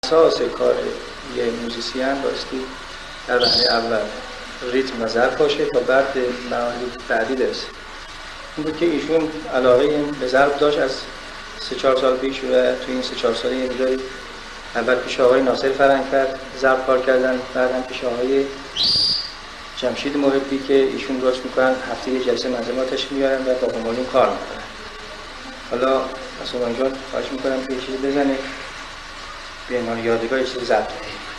اساس کار یه موزیسین بایستی در وهله اول ریتم و ضرب باشه تا بعد مراحل بعدی برسه. این بود که ایشون علاقه به ضرب داشت از 3-4 سال پیش و توی این 3-4 سال یه مقداری اول پیش آقای ناصر فرنگفر ضرب کار کردن، بعدم پیش آقای جمشید محبی که ایشون درست میکنن، هفته یه جلسه منظم آتش میارن و با همایون کار میکنن. حالا از همایون جان خواهش میکنم که یه چیزی بزنه به عنوان یادگار، یه چیزی ضبط کنه.